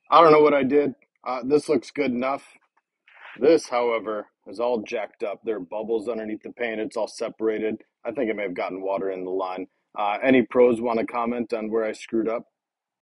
I don't know what I did. This looks good enough. This, however, is all jacked up. There are bubbles underneath the paint. It's all separated. I think I may have gotten water in the line. Any pros want to comment on where I screwed up?